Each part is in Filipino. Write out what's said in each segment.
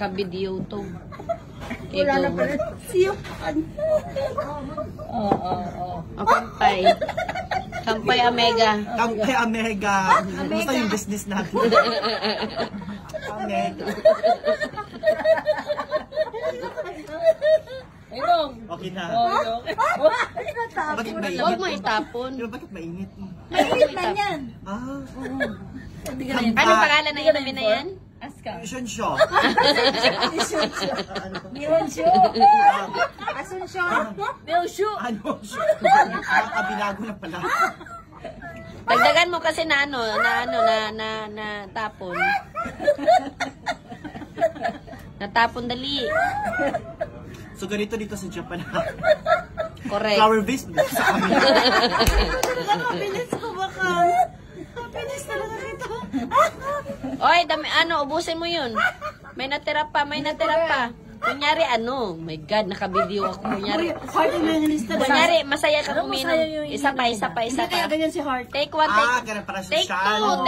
naka-video to. Wala na pala siyo. O, kampay. Kampay Omega. Kampay Omega. Gusto yung business natin. Omega. Okay na. Bakit mainit? Huwag mo itapon. Bakit mainit? Mainit na yan. Anong pangalan ng inumin na yan? Isunsyo. Mironsyo. Asunsyo. Milsyo. Ano? Binago na pala. Dagdagan mo kasi na tapon. Natapon dali. So ganito dito sa Japan. Correct. Flower vase sa amin. Happiness ko baka. Happiness talaga ito. Oy, ubusin mo yun. May natira pa. Kunyari my God, naka-video ako. Kunyari, masaya ka uminom. Isa pa. Hindi kaya ganyan si Heart. Take one, ganun para take social. two.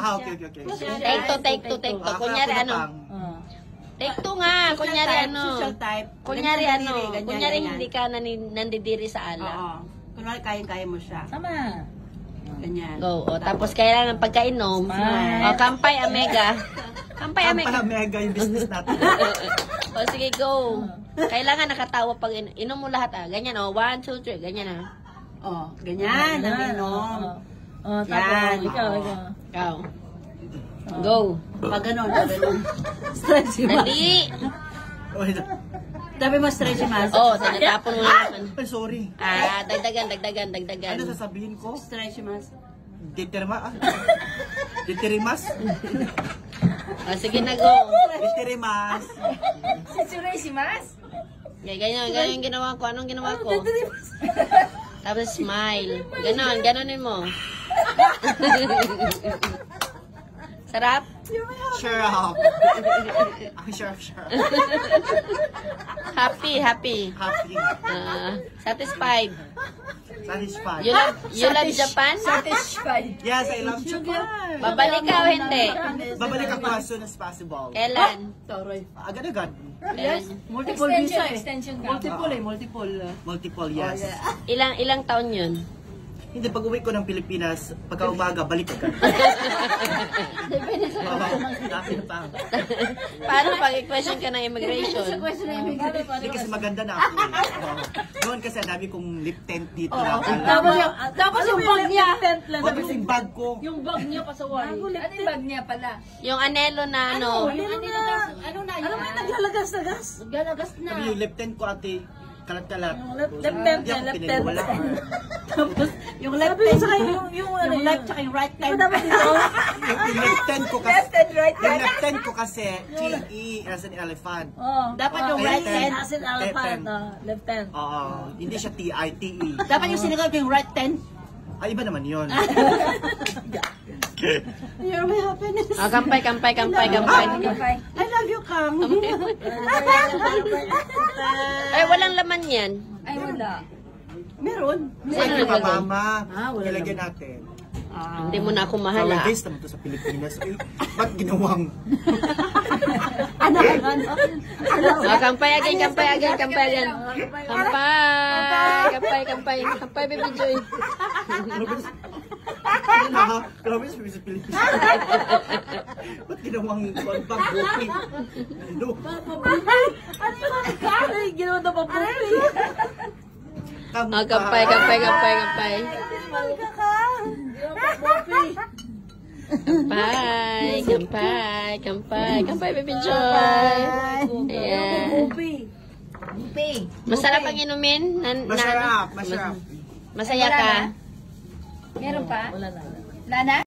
Take two. Kunyari Take two nga. Kunyari Social type. Kunyari hindi ka nandidiri sa ala. Oo. Kunwari kaya mo siya. Tama. Ganyan. Go. Tapos kailangan pagkainom. Kampay Omega. Kampay Omega Omega. yung business natin. Sige, go. Kailangan nakatawa pag inom mo lahat. Ganyan 1, 2, 3. Ganyan Ganyan. Ang inom. Yan. Ikaw. Go. Pag ganon. Stretchy mask. Dali. Sabi mo stretchy mask. Tinatapon mo naman. Ay, sorry. Dagdagan. Ano sasabihin ko? Stretchy mask. Ditirimas? Sige na, go. Ditirimas. Stretchy mask? Ganyan yung ginawa ko. Anong ginawa ko? Tapos smile. Ganonin mo. Sarap? Sure up. Sure. Happy. Satisfied. You love Japan? Satisfied. Yes, I love Japan. Babalik ka o hindi? Babalik ako as soon as possible. Kailan? Agad-agad. Multiple visa Multiple, yes. Ilang taon yun? Hindi, pag-uwi ko ng Pilipinas, pagka umaga, balik agad. Paano pag-question ka ng immigration? Hindi kasi maganda na ako. Noon kasi ang dami kong lip tint dito na pala. Tapos yung bag niya. Huwag kasing bag ko. Yung bag niya pa sa wall. Ano yung bag niya pala? Yung anelo na Ano na yun? Ano ba naglalagas-lagas? Naglalagas na. Sabi yung lip tint ko, ate, kalat-kalat. Left hand. Tapos, yung left hand saka yung left tsaka yung right hand. Yung left hand ko kasi, Left and right hand. yung left hand ko kasi, T-E as an elephant. Dapat yung right hand. As an elephant. Left hand. Oo, hindi siya T-I-T-E. Dapat yung sinigaw yung right hand. Ay, iba naman yun. You're my happiness. Kampay. I love you, Kang. Ay, walang laman yan. Ay, wala. Meron. Ay, mama. Ilagyan natin. Hindi mo na ako mahal. Flower vase naman to sa Pilipinas. Ay, ba't ginawang? Kampay again. Kampay, Baby Joy. Flower vase sa Pilipinas. Ba't ginawang bag booking? Ano? Ay, ginawa na pa po. Kampay. Kampay, Baby Joy. Ayan. Masarap ang inumin? Masarap. Masaya ka? Meron pa? Wala na.